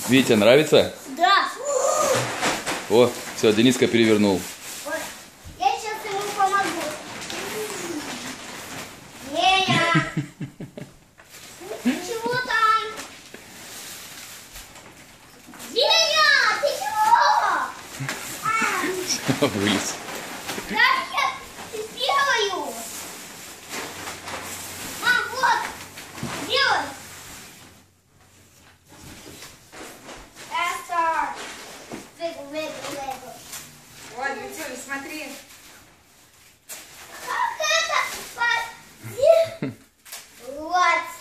Витя, нравится? Да. О, все, Дениска перевернул. Вот. Я сейчас ему помогу. Деня! Чего там? Деня, ты чего? Вылез. Да, я сделаю. Мам, вот, делай. Это. Лего. Ой, Витюль, смотри. Как это? Вот.